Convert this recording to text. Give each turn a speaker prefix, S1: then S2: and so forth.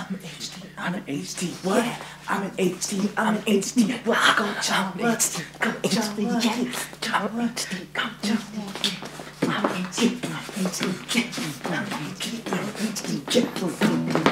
S1: I'm an HD, I'm an HD, what? I'm an HD, I'm an HD, what? Go John, what? Go John, what? John, what? Go John, I'm an HD, I'm an HD, I'm an HD, I'm an HD,